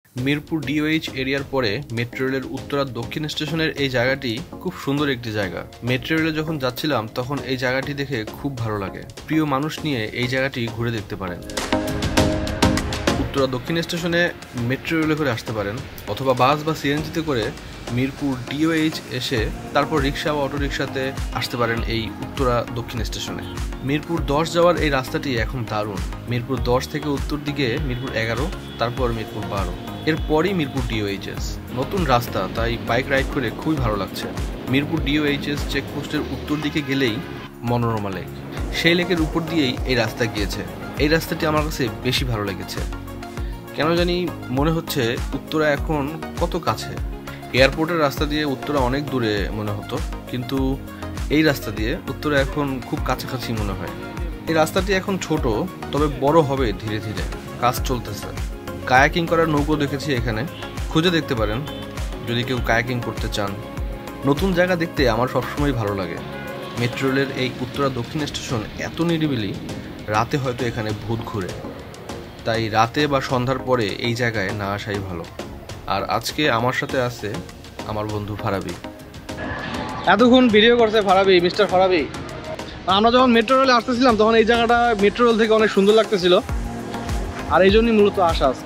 Mirpur DOH এরিয়ার পরে metro রেলের উত্তরা দক্ষিণ স্টেশনের এই জায়গাটি খুব সুন্দর একটি জায়গা। মেট্রো রেলে যখন যাচ্ছিলাম তখন এই জায়গাটি দেখে খুব ভালো লাগে। প্রিয় মানুষ নিয়ে এই জায়গাটি ঘুরে দেখতে পারেন। উত্তরা দক্ষিণ স্টেশনে মেট্রো রেলে করে আসতে পারেন, অথবা বাস বা সিএনজিতে করে মিরপুর ডিওএইচ এসে তারপর রিক্সা বা অটোরিকশাতে আসতে পারেন এই উত্তরা দক্ষিণ স্টেশনে। মিরপুর 10 যাওয়ার এই রাস্তাটি এখন দারুণ। মিরপুর 10 থেকে উত্তর দিকে মিরপুর 11, তারপর মিরপুর 12, এরপরই মিরপুর ডিওএইচএস। নতুন রাস্তা, তাই বাইক রাইড করে খুবই ভালো লাগছে। মিরপুর ডিওএইচএস চেকপোস্টের উত্তর দিকে গেলেই মনোরমা লেক, সেই লেকের উপর দিয়েই এই রাস্তা গিয়েছে। এই রাস্তাটি আমার কাছে বেশি ভালো লেগেছে। কেন জানি মনে হচ্ছে উত্তরা এখন কত কাছে। এয়ারপোর্টের রাস্তা দিয়ে উত্তরা অনেক দূরে মনে হতো, কিন্তু এই রাস্তা দিয়ে উত্তরা এখন খুব কাছাকাছি মনে হয়। এই রাস্তাটি এখন ছোট, তবে বড় হবে ধীরে ধীরে, কাজ চলতেছে। কায়াকিং করার নৌকো দেখেছি এখানে, খুঁজে দেখতে পারেন যদি কেউ কায়াকিং করতে চান। নতুন জায়গা দেখতে আমার সবসময় ভালো লাগে। মেট্রো রেলের এই উত্তরা দক্ষিণ স্টেশন এত নিরিবিলি, রাতে হয়তো এখানে ভূত ঘুরে, তাই রাতে বা সন্ধ্যার পরে এই জায়গায় না আসাই ভালো। আর আজকে আমার সাথে আছে আমার বন্ধু ফারাবি। এতক্ষণ ভিডিও করছে ফারাবি, মিস্টার ফারাবি। আমরা যখন মেট্রো রেলে আসতেছিলাম তখন এই জায়গাটা মেট্রো রেল থেকে অনেক সুন্দর লাগতেছিল, আর এই জন্যই মূলত আসা আজকে।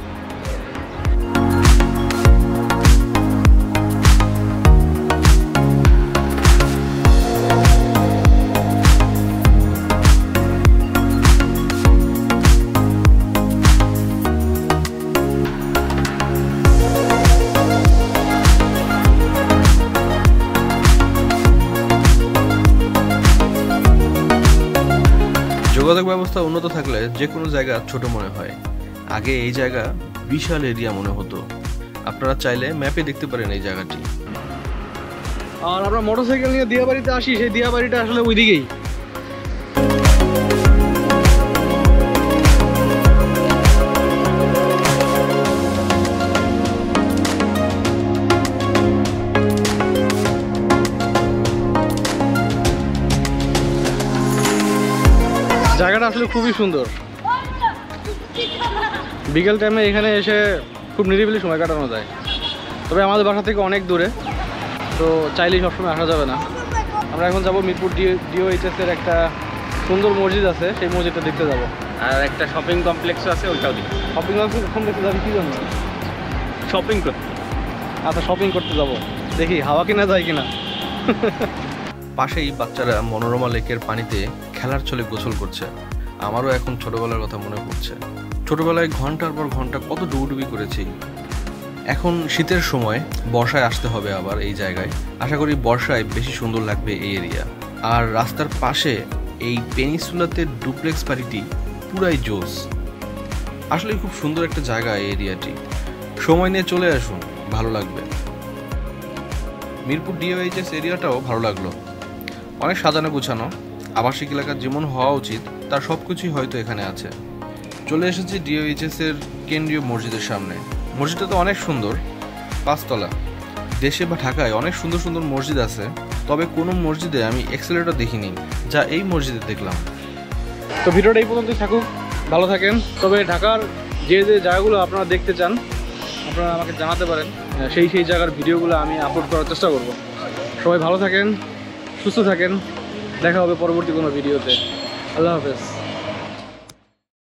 যোগাযোগ ব্যবস্থা উন্নত থাকলে যে কোনো জায়গা ছোট মনে হয়। আগে এই জায়গা বিশাল এরিয়া মনে হতো। আপনারা চাইলে ম্যাপে দেখতে পারেন এই জায়গাটি। আর আমরা মোটরসাইকেল নিয়ে দিয়াবাড়িতে আসি, সেই দিয়াবাড়িটা আসলে ওইদিকেই। জায়গাটা আসলে খুবই সুন্দর। বিকেল টাইমে এখানে এসে খুব নিরিবিলি সময় কাটানো যায়। তবে আমাদের বাসা থেকে অনেক দূরে, তো চাইলেই সবসময় আসা যাবে না। আমরা এখন যাব মিরপুর ডিওএইচএস এর একটা সুন্দর মসজিদ আছে, সেই মসজিদটা দেখতে যাব। আর একটা শপিং কমপ্লেক্সও আছে, ওইটাও দেখি। শপিং কমপ্লেক্সে যাবি কি জন্য? শপিং করতে। আচ্ছা, শপিং করতে যাব। দেখি হাওয়া কিনা যায় কিনা। পাশেই বাচ্চারা মনোরমা লেকের পানিতে খেলার ছলে গোসল করছে। আমারও এখন ছোটবেলার কথা মনে পড়ছে। ছোটবেলায় ঘন্টার পর ঘন্টা কত ডুবুডুবি করেছি। এখন শীতের সময়, বর্ষায় আসতে হবে আবার এই জায়গায়। আশা করি বর্ষায় বেশি সুন্দর লাগবে এই এরিয়া। আর রাস্তার পাশে এই পেনিনসুলাতে ডুপ্লেক্স বাড়িটি পুরাই জোস। আসলে খুব সুন্দর একটা জায়গা এই এরিয়াটি। সময় নিয়ে চলে আসুন, ভালো লাগবে। মিরপুর ডিওএইচএস এরিয়াটাও ভালো লাগলো। অনেক সাজানো গুছানো, আবাসিক এলাকার যেমন হওয়া উচিত তার সব কিছুই হয়তো এখানে আছে। চলে এসেছি ডিওএইচএস এর কেন্দ্রীয় মসজিদের সামনে। মসজিদটা তো অনেক সুন্দর, 5 তলা। দেশে বা ঢাকায় অনেক সুন্দর সুন্দর মসজিদ আছে, তবে কোনো মসজিদে আমি এক্সেলেটর দেখিনি যা এই মসজিদে দেখলাম। তো ভিডিওটা এই পর্যন্তই থাকুক, ভালো থাকেন। তবে ঢাকার যে যে জায়গাগুলো আপনারা দেখতে চান আপনারা আমাকে জানাতে পারেন, সেই জায়গার ভিডিওগুলো আমি আপলোড করার চেষ্টা করব। সবাই ভালো থাকেন, সুস্থ থাকেন, দেখা হবে পরবর্তী কোনো ভিডিওতে। আল্লাহ হাফেজ।